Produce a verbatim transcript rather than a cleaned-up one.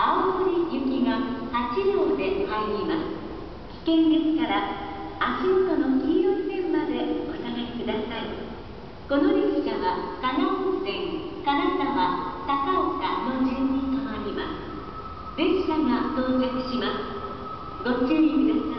青森行きがはち両で入ります。危険ですから足元の黄色い線までお下がりください。この列車は金温泉、金沢、高岡の順に停まります。列車が到着します。ご注意ください。